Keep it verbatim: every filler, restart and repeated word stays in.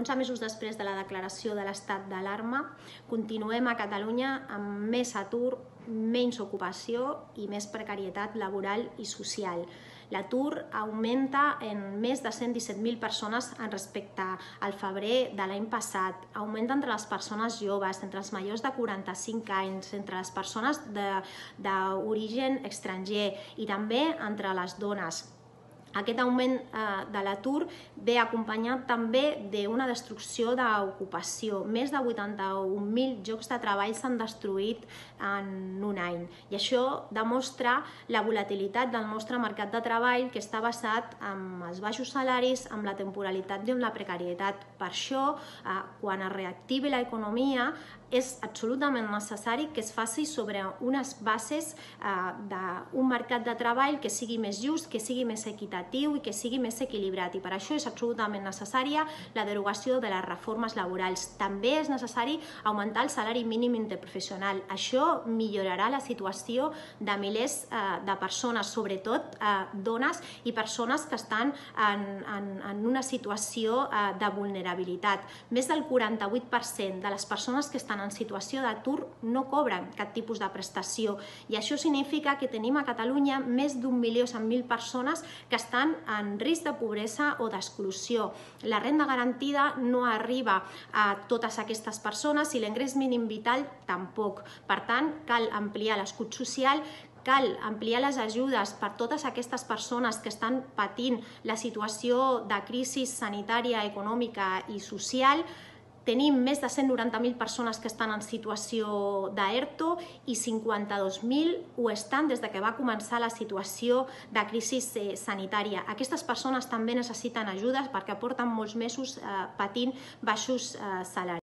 onze mesos després de la declaració de l'estat d'alarma, continuem a Catalunya amb més atur, menys ocupació i més precarietat laboral i social. L'atur augmenta en més de cent disset mil persones respecte al febrer de l'any passat. Augmenta entre les persones joves, entre els majors de quaranta-cinc anys, entre les persones d'origen estranger i també entre les dones. Aquest augment de l'atur ve acompanyat també d'una destrucció d'ocupació. Més de vuitanta-un mil llocs de treball s'han destruït en un any. I això demostra la volatilitat del nostre mercat de treball, que està basat en els baixos salaris, en la temporalitat i en la precarietat. Per això, quan es reactivi l'economia, és absolutament necessari que es faci sobre unes bases d'un mercat de treball que sigui més just, que sigui més equitatiu i que sigui més equilibrat. I per això és absolutament necessària la derogació de les reformes laborals. També és necessari augmentar el salari mínim interprofessional. Això millorarà la situació de milers de persones, sobretot dones i persones que estan en una situació de vulnerabilitat. Més del quaranta-vuit per cent de les persones que estan en situació d'atur no cobren cap tipus de prestació i això significa que tenim a Catalunya més d'un milió cent mil persones que estan en risc de pobresa o d'exclusió. La renda garantida no arriba a totes aquestes persones i l'ingrés mínim vital tampoc. Per tant, cal ampliar l'escut social, cal ampliar les ajudes per totes aquestes persones que estan patint la situació de crisi sanitària, econòmica i social. Tenim més de cent noranta mil persones que estan en situació d'ERTO i cinquanta-dos mil ho estan des que va començar la situació de crisi sanitària. Aquestes persones també necessiten ajudes perquè porten molts mesos patint baixos salaris.